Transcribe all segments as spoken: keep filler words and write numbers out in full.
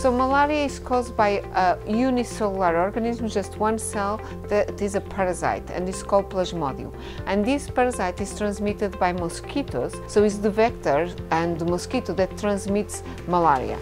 So malaria is caused by a unicellular organism, just one cell, that is a parasite, and it's called Plasmodium. And this parasite is transmitted by mosquitoes, so it's the vector and the mosquito that transmits malaria.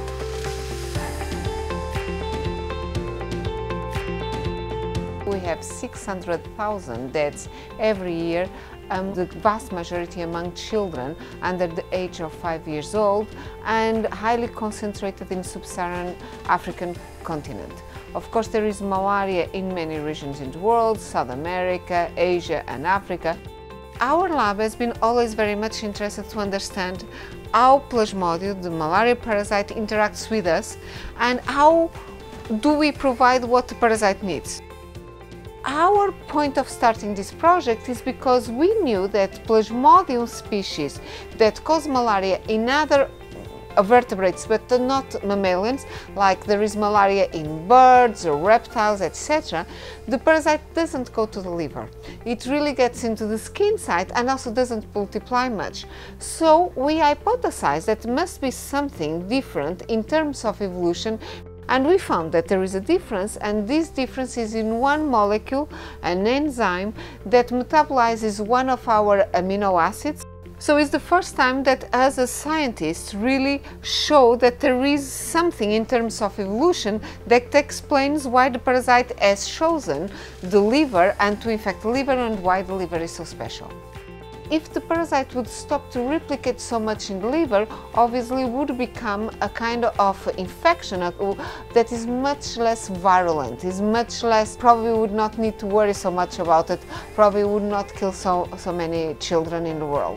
We have six hundred thousand deaths every year, um, the vast majority among children under the age of five years old, and highly concentrated in sub-Saharan African continent. Of course, there is malaria in many regions in the world, South America, Asia and Africa. Our lab has been always very much interested to understand how Plasmodium, the malaria parasite, interacts with us, and how do we provide what the parasite needs. Our point of starting this project is because we knew that Plasmodium species that cause malaria in other vertebrates but not mammalians, like there is malaria in birds or reptiles, et cetera, the parasite doesn't go to the liver. It really gets into the skin side and also doesn't multiply much. So we hypothesized that there must be something different in terms of evolution. And we found that there is a difference, and this difference is in one molecule, an enzyme, that metabolizes one of our amino acids. So it's the first time that us as scientists really show that there is something in terms of evolution that explains why the parasite has chosen the liver and to infect the liver, and why the liver is so special. If the parasite would stop to replicate so much in the liver, obviously it would become a kind of infection that is much less virulent, is much less, probably would not need to worry so much about it, probably would not kill so, so many children in the world.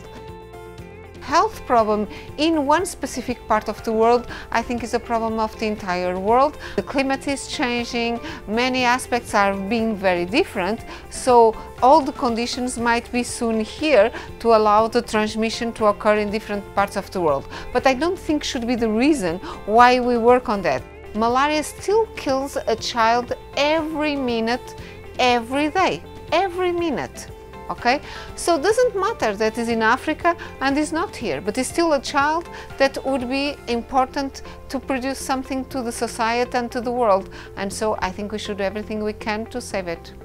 Health problem in one specific part of the world, I think, is a problem of the entire world. The climate is changing, many aspects are being very different, so all the conditions might be soon here to allow the transmission to occur in different parts of the world. But I don't think should be the reason why we work on that. Malaria still kills a child every minute, every day, every minute. Okay? So it doesn't matter that is in Africa and is not here, but it's still a child that would be important to produce something to the society and to the world. And so I think we should do everything we can to save it.